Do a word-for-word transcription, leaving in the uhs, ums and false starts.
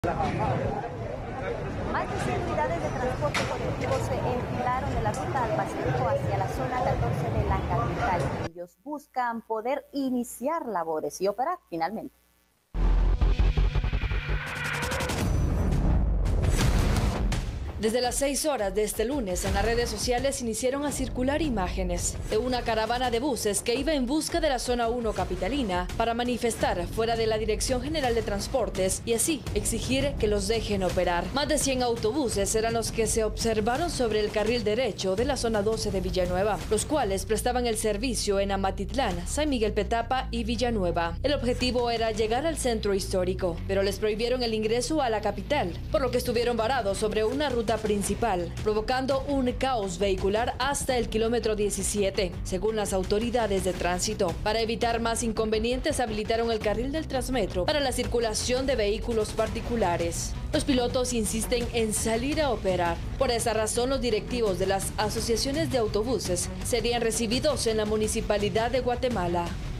Más de cien unidades de transporte colectivo se enfilaron de la ruta al Pacífico hacia la zona catorce de la capital. Ellos buscan poder iniciar labores y operar finalmente. Desde las seis horas de este lunes, en las redes sociales iniciaron a circular imágenes de una caravana de buses que iba en busca de la zona uno capitalina para manifestar fuera de la Dirección General de Transportes y así exigir que los dejen operar. Más de cien autobuses eran los que se observaron sobre el carril derecho de la zona doce de Villanueva, los cuales prestaban el servicio en Amatitlán, San Miguel Petapa y Villanueva. El objetivo era llegar al centro histórico, pero les prohibieron el ingreso a la capital, por lo que estuvieron varados sobre una ruta principal, provocando un caos vehicular hasta el kilómetro diecisiete, según las autoridades de tránsito. Para evitar más inconvenientes, habilitaron el carril del Transmetro para la circulación de vehículos particulares. Los pilotos insisten en salir a operar. Por esa razón, los directivos de las asociaciones de autobuses serían recibidos en la Municipalidad de Guatemala.